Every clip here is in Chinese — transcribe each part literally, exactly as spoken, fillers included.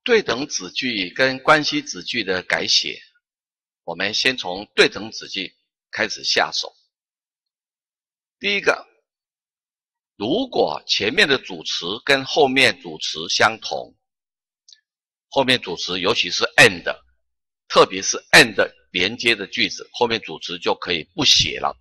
对等子句跟关系子句的改写，我们先从对等子句开始下手。第一个，如果前面的主词跟后面主词相同，后面主词尤其是 and， 特别是 and 连接的句子，后面主词就可以不写了。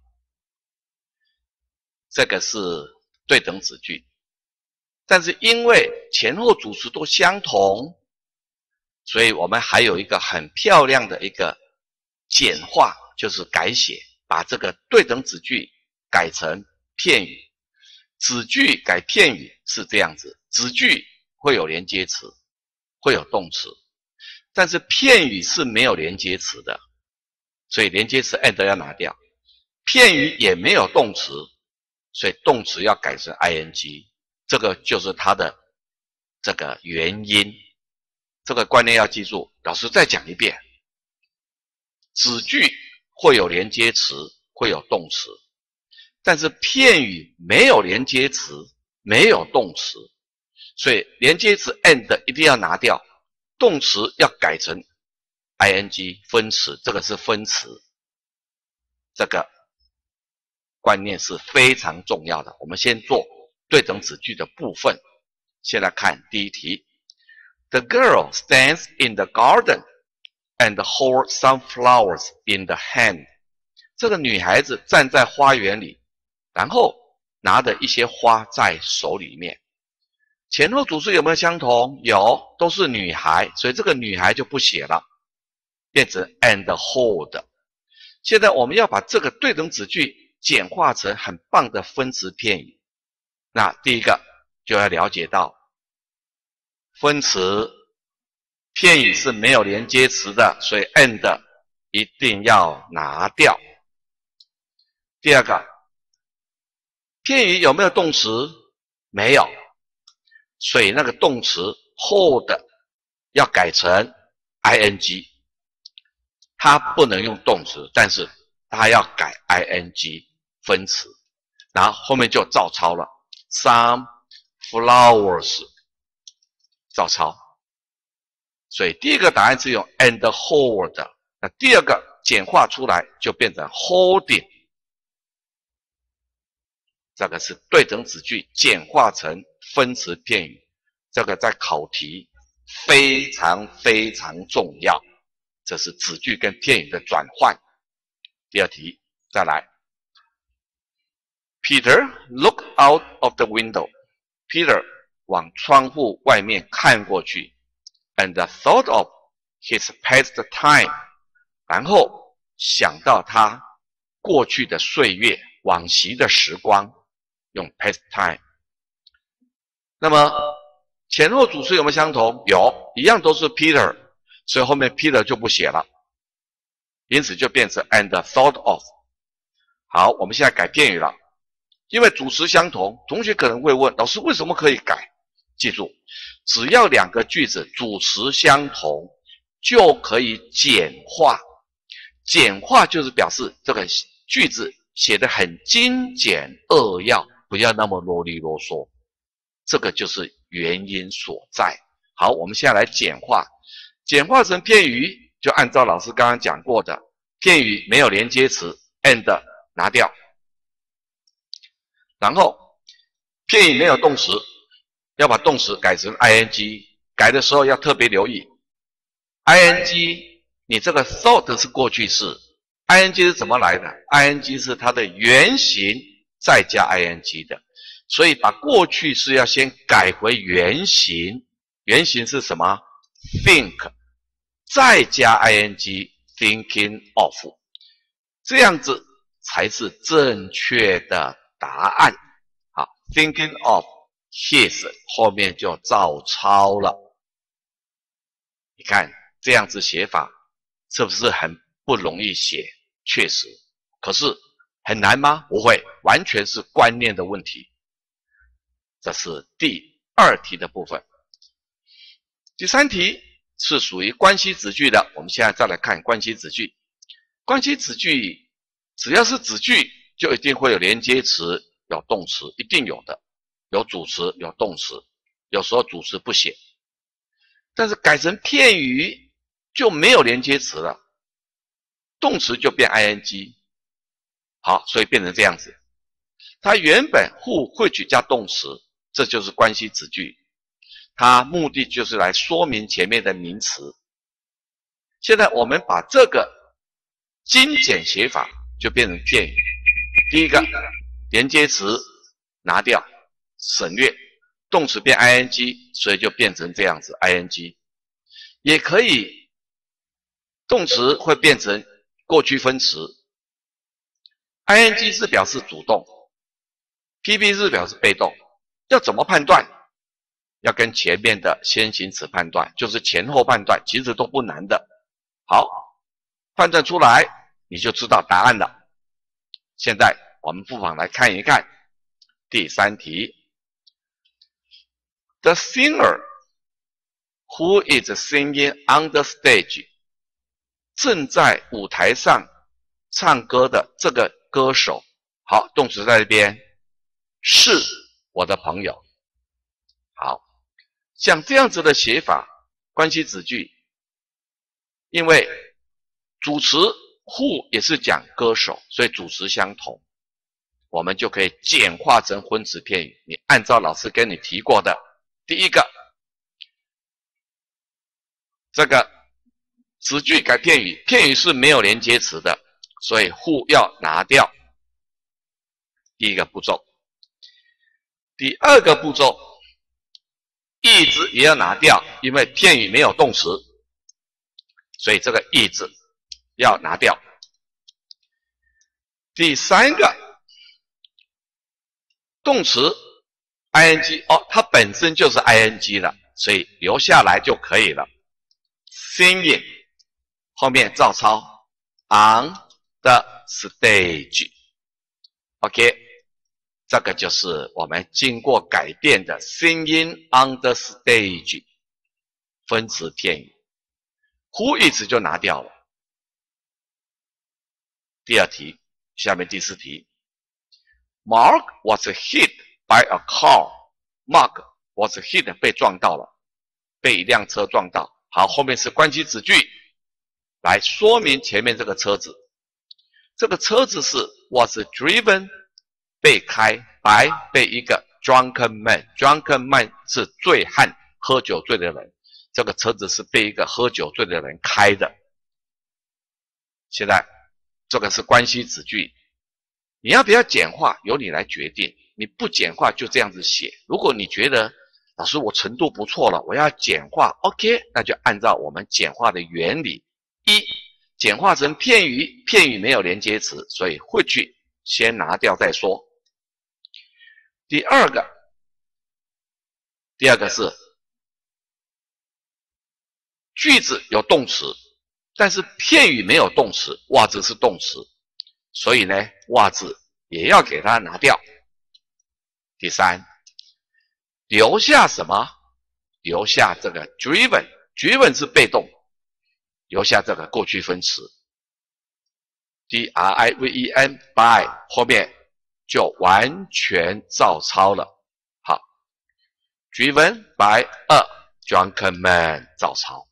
这个是对等子句。但是因为前后主词都相同，所以我们还有一个很漂亮的一个简化，就是改写，把这个对等子句改成片语。子句改片语是这样子，子句会有连接词，会有动词，但是片语是没有连接词的，所以连接词 and 要拿掉。片语也没有动词，所以动词要改成 ing， 这个就是它的这个原因。这个观念要记住，老师再讲一遍。子句会有连接词，会有动词，但是片语没有连接词，没有动词，所以连接词 and 一定要拿掉，动词要改成 ing 分词，这个是分词。这个观念是非常重要的。我们先做对等子句的部分。先来看第一题。The girl stands in the garden and holds some flowers in the hand. 这个女孩子站在花园里，然后拿着一些花在手里面。前后主词有没有相同？有，都是女孩，所以这个女孩就不写了，变成 and hold。现在我们要把这个对等子句简化成很棒的分词片语。那第一个就要了解到，分词片语是没有连接词的，所以 and 一定要拿掉。第二个，片语有没有动词？没有，所以那个动词 hold 要改成 ing， 它不能用动词，但是它要改 ing 分词，然后后面就照抄了 some flowers， 照抄。所以第一个答案是用 and hold， 那第二个简化出来就变成 holding。这个是对等子句简化成分词片语，这个在考题非常非常重要。这是子句跟片语的转换。第二题，再来。Peter looked out of the window. Peter 往窗户外面看过去 ，and thought of his past time. 然后想到他过去的岁月，往昔的时光。用 past time。 那么前后主词有没有相同？有，一样都是 Peter， 所以后面 Peter 就不写了，因此就变成 and thought of。 好，我们现在改片语了，因为主词相同，同学可能会问，老师为什么可以改？记住，只要两个句子主词相同，就可以简化。简化就是表示这个句子写得很精简扼要，不要那么啰里啰嗦，这个就是原因所在。好，我们现在来简化，简化成片语，就按照老师刚刚讲过的，片语没有连接词 and 拿掉，然后片语没有动词，要把动词改成 ing， 改的时候要特别留意 ing， 你这个 thought 是过去式， ing 是怎么来的？ ing 是它的原形再加 ing 的，所以把过去式要先改回原形，原形是什么？ think， 再加 ing thinking of， 这样子才是正确的答案。好 ，thinking of his 后面就照抄了。你看这样子写法是不是很不容易写？确实，可是很难吗？不会，完全是观念的问题。这是第二题的部分。第三题是属于关系子句的，我们现在再来看关系子句。关系子句只要是子句，就一定会有连接词，有动词，一定有的，有主词，有动词，有时候主词不写。 但是改成片语就没有连接词了，动词就变 ing。好，所以变成这样子。它原本 who 会取加动词，这就是关系子句，它目的就是来说明前面的名词。现在我们把这个精简写法就变成片语。第一个连接词拿掉，省略，动词变 ing， 所以就变成这样子 ing。也可以动词会变成过去分词 ，ing 是表示主动 ，P P 是表示被动。要怎么判断？要跟前面的先行词判断，就是前后判断，其实都不难的。好，判断出来你就知道答案了。现在我们不妨来看一看第三题。The singer who is singing on the stage 正在舞台上唱歌的这个歌手，好，动词在这边，是我的朋友。好，像这样子的写法，关系子句，因为主词 who 也是讲歌手，所以主词相同，我们就可以简化成分词片语。你按照老师跟你提过的，第一个，这个子句改片语，片语是没有连接词的，所以 who 要拿掉。第一个步骤。第二个步骤 is 也要拿掉，因为片语没有动词，所以这个 is 要拿掉。第三个动词 ing 哦，它本身就是 ing 了，所以留下来就可以了。Singing 后面照抄 on the stage， OK， 这个就是我们经过改变的 singing on the stage 分词片语 ，who is 就拿掉了。第二题，下面第四题 ，Mark was hit by a car。Mark was hit 被撞到了，被一辆车撞到。好，后面是关系子句，来说明前面这个车子。这个车子是 was driven 被开 by 被一个 drunken man。drunken man 是醉汉，喝酒醉的人。这个车子是被一个喝酒醉的人开的。现在这个是关系子句，你要不要简化由你来决定。你不简化就这样子写。如果你觉得老师我程度不错了，我要简化 OK， 那就按照我们简化的原理。一，简化成片语，片语没有连接词，所以会去先拿掉再说。第二个，第二个是句子有动词，但是片语没有动词，袜子是动词，所以呢，袜子也要给它拿掉。第三，留下什么？留下这个 driven，driven 是被动，留下这个过去分词 D R I V E N by 后面就完全照抄了。好 ，driven by a drunken man 照抄。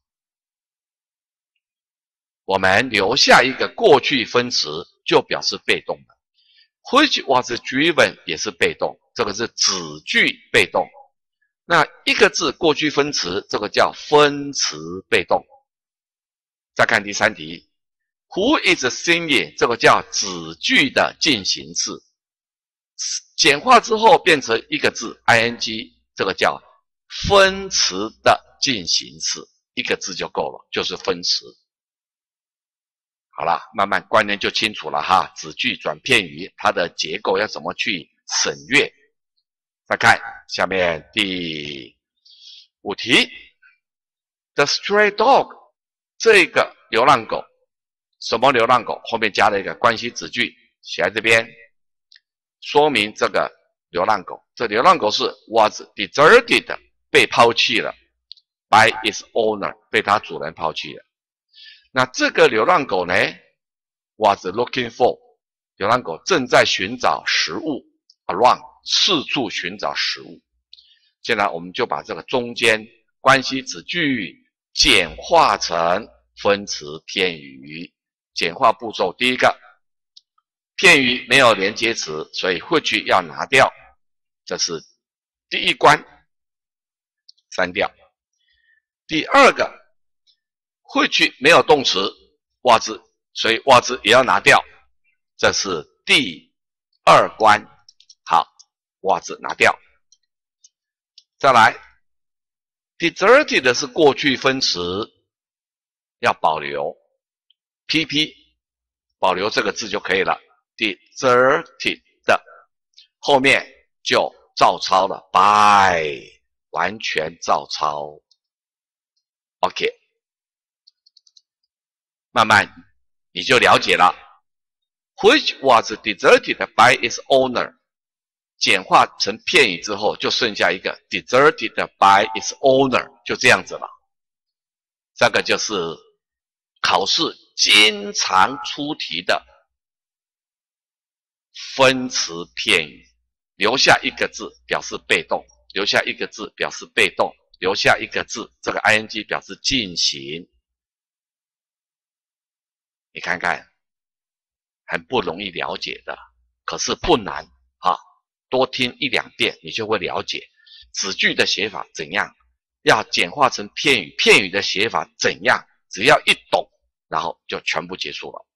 我们留下一个过去分词，就表示被动了。Which was driven 也是被动，这个是子句被动。那一个字过去分词，这个叫分词被动。再看第三题 ，Who is singing 这个叫子句的进行式，简化之后变成一个字 ing， 这个叫分词的进行式，一个字就够了，就是分词。好了，慢慢观念就清楚了哈。子句转片语，它的结构要怎么去省略？再看下面第五题 ，The stray dog 这个流浪狗，什么流浪狗？后面加了一个关系子句，写在这边，说明这个流浪狗。这流浪狗是 was deserted 被抛弃了 by its owner 被它主人抛弃了。那这个流浪狗呢 was looking for 流浪狗正在寻找食物 around 四处寻找食物。现在我们就把这个中间关系子句简化成分词片语。简化步骤第一个，片语没有连接词，所以 which 要拿掉，这是第一关，删掉。第二个 which 没有动词what，所以 what 也要拿掉，这是第二关。好 what 拿掉。再来 deserted 的是过去分词，要保留 pp 保留这个字就可以了。deserted 的后面就照抄了 by 完全照抄。OK， 慢慢你就了解了。Which was deserted by its owner， 简化成片语之后，就剩下一个 deserted by its owner， 就这样子了。这个就是考试经常出题的分词片语，留下一个字表示被动，留下一个字表示被动，留下一个字，这个 ing 表示进行。你看看，很不容易了解的，可是不难啊，多听一两遍你就会了解子句的写法怎样，要简化成片语，片语的写法怎样，只要一懂，然后就全部结束了。